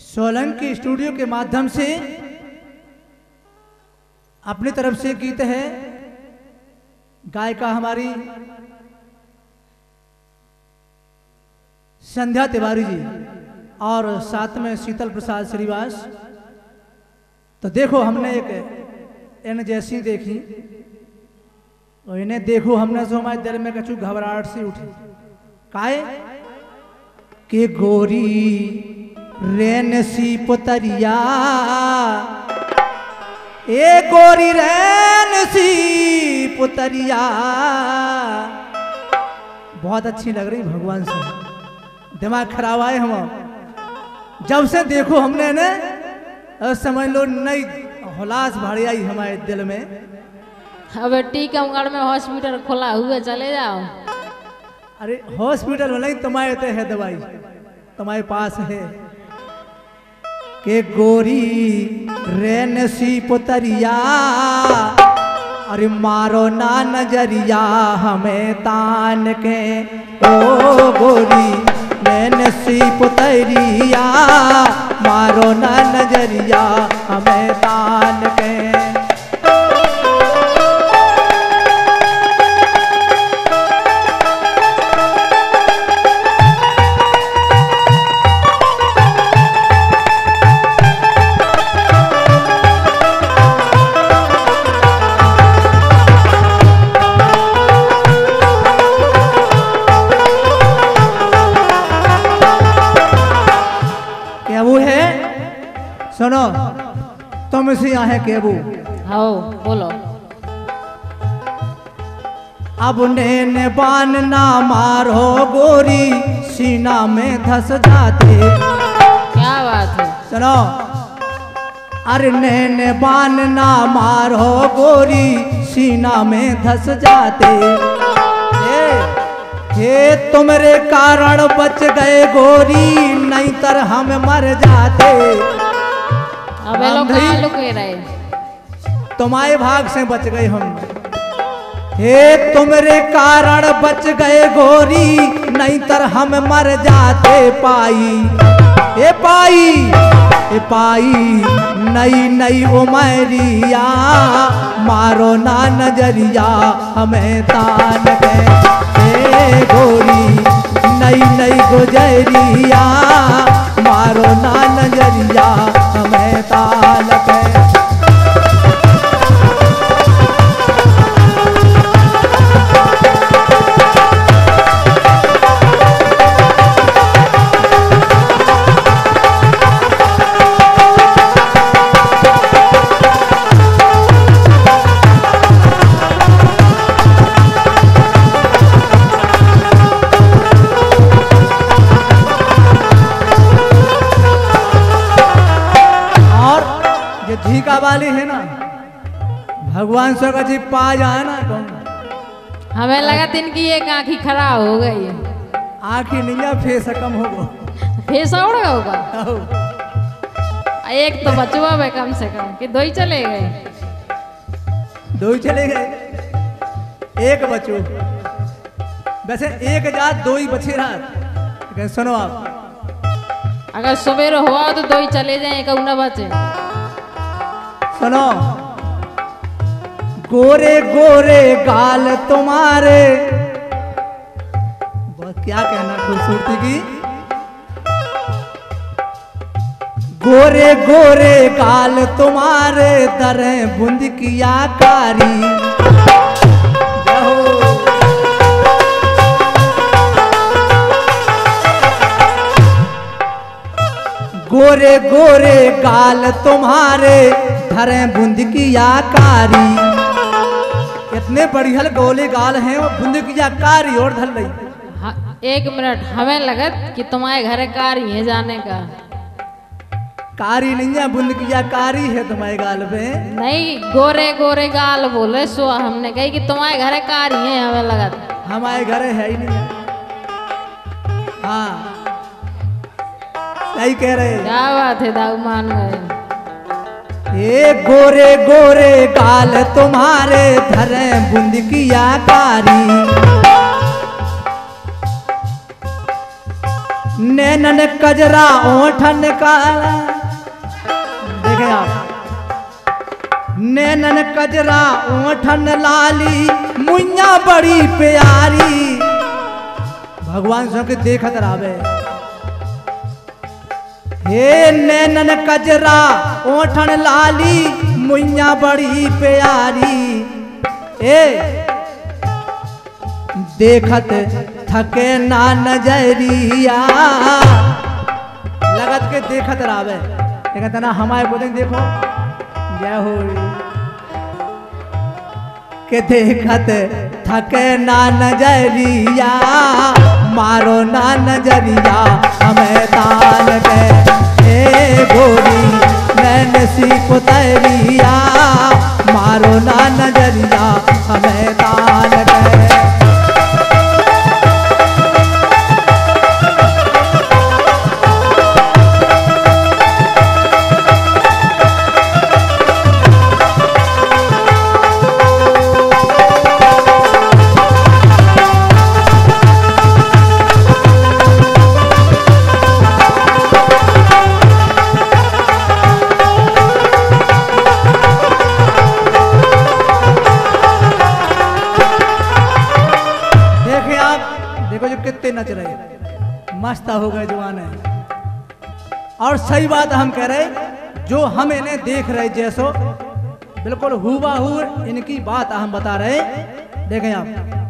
Solanki studio के माध्यम से अपनी तरफ से गीत है गायिका हमारी संध्या तिवारी जी और साथ में शीतल प्रसाद श्रीवास। तो देखो हमने एक इन जैसी देखी और इन्हें देखो हमने जो हमारे दिल में कछु घबराहट सी उठी काहे कि गोरी रेन सी पुतरिया ए गोरी रेन सी पुतरिया बहुत अच्छी लग रही भगवान से। दिमाग खराब आए हम जब से देखो हमने ने समझ लो नई हुलास भरी आई हमारे दिल में। अब टीकमगढ़ में हॉस्पिटल खुला हुआ चले जाओ। अरे हॉस्पिटल में नहीं तुम्हारे तो है दवाई तुम्हारे पास है के गोरी रेन सी पुतरिया अरे मारो ना नजरिया हमें तान के ओ गोरी रेन सी पुतरिया मारो ना नजरिया हमें तान के। सुनो तुम से है केबू आओ बोलो। अब नैन बान ना मारो गोरी सीना में धस जाते। क्या बात है। सुनो अरे नैन बान ना मारो गोरी सीना में धस जाते। हे तुम्हारे कारण बच गए गोरी नहीं तर हम मर जाते। अबे लोग कहाँ लुके रहे। तुम्हारे भाग से बच गए हम। हे तुम्हारे कारण बच गए गोरी नहीं तर हम मर जाते। पाई ए पाई ए पाई नई नई उमरिया मारो ना नजरिया हमें तान के। ए गोरी नई नई गुजरिया मारो ना नजरिया हमें तान के। झीका वाली है ना भगवान सो का जी पा जाए ना कहूँ। हमें लगा दिन की एक आँखी खराब हो गई। आँखी नहीं फेस कम होगा। फेस उड़ होगा। एक तो बचवा में कम से कम कि दो ही चले गए। दो ही चले गए एक बचो वैसे एक जात दो ही बचे रात। सुनो आप अगर सवेरे हुआ तो दो ही चले जाए एक न बचे। सुनो गोरे गोरे गाल तुम्हारे क्या कहना खूबसूरती की। गोरे गोरे गाल तुम्हारे दरे बूंद की आकारी। गोरे गोरे गाल तुम्हारे धरे बूंद की आकारी। इतने बढ़िया गोले गाल हैं वो बूंद की आकारी और धल रही। हाँ, एक मिनट हमें लगत कि तुम्हारे घर कारी है जाने का। कारी नहीं है बूंद की आकारी है तुम्हारे गाल पे। नहीं गोरे गोरे गाल बोले सो हमने कही कि तुम्हारे घर कारी है हमें लगत। हमारे घर है ही नहीं। हाँ सही कह रहे। क्या बात है दाऊ मान गए। ये गोरे गोरे गाल तुम्हारे धरे बूंद की आकारी। नैनन कजरा ओठन काला, देखें आप, नैनन कजरा ओठन लाली मुइया बड़ी प्यारी। भगवान सबके देखत रहे। हे नैनन कजरा ओठन लाली मुइया बड़ी प्यारी। ए देखत थके ना नजरिया, लगत के देखत रहे। कहता ना हमारे बोले देखो जय हो के देखत थके ना नजरिया, मारो ना नजरिया हमें तान के। ए गोरी नैन सी पुतरिया, मारो ना नजरिया हमें तान के। कितने नच रहे, मस्त हो गए जवान है। और सही बात हम कह रहे, जो हम इन्हें देख रहे जैसो बिल्कुल हूबहू इनकी बात हम बता रहे। देखें आप,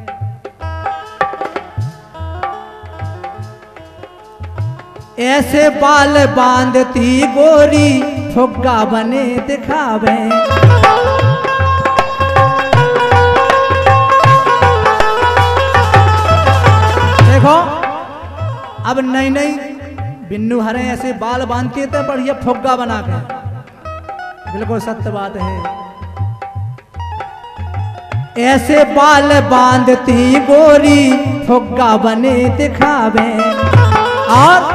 ऐसे बाल बांधती गोरी फुग्गा बने दिखावे। देखो अब नई नई बिन्नू हरे ऐसे बाल बांधते थे बढ़िया फुग्गा बना के, बिल्कुल सत्य बात है। ऐसे बाल बांधती गोरी फुग्गा बने दिखावे, और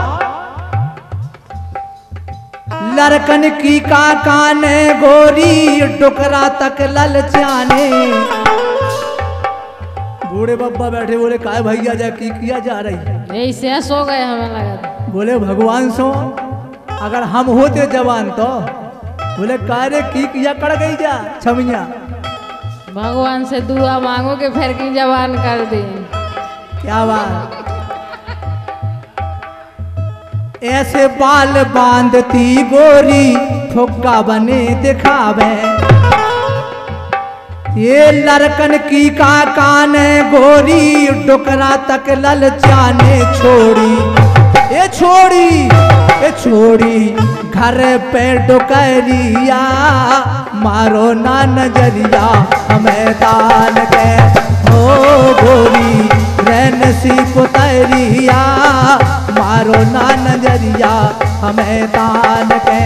लड़कन की का काने गोरी डुकरा तक ललचाने। बूढ़े बब्बा बैठे बोले काय भैया जा की किया जा रही, ऐसे सो गए हमें लगा। बोले भगवान सो, अगर हम होते जवान तो बोले कार्य की किया कड़ गई जा छमिया। भगवान से दुआ मांगो कि फिर की जवान कर दे। क्या बात। ऐसे बाल बांधती गोरी फुग्गा बने दिखावे, ये लड़कन की का कान गोरी डुकरा तक ललचाने। छोड़ी ये छोड़ी ये छोड़ी घर पे डुकरिया, मारो ना नजरिया हमें तान के। ओ गोरी रैन सी पुतरिया, मारो ना नजरिया हमें तान के।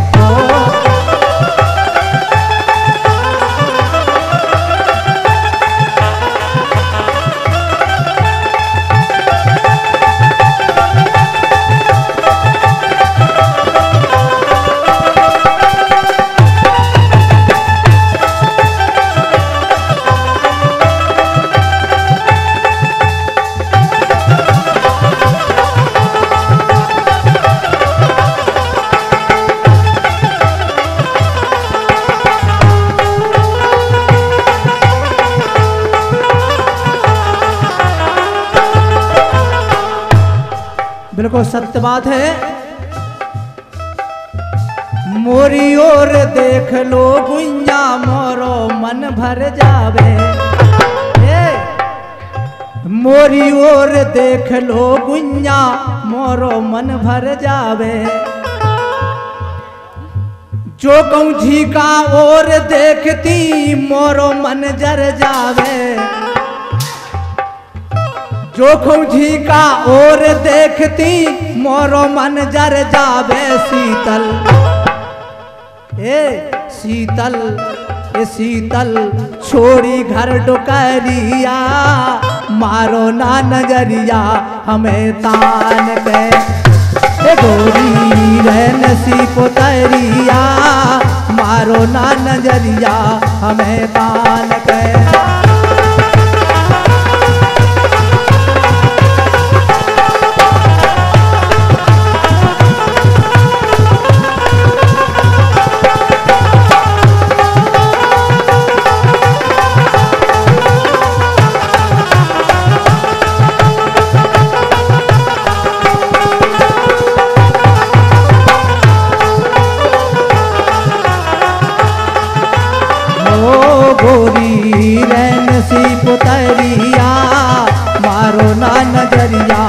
बिल्कुल सत्य बात है। मोरी ओर देख लो गुइया, मोरो मन भर जावे। मोरी ओर देख लो गुइया, मोरो मन भर जावे। जो कहूँ झीका और देखती, मोरो मन जर जावे। जो खुजी का और देखती, मोरो मन जर जावे। शीतल शीतल शीतल छोड़ी घर डुकरिया, मारो ना नजरिया हमें तान के। गोरी रैन सी पुतरिया, मारो ना नजरिया हमें तान के। गोरी रैन सी पुतरिया मारो ना नजरिया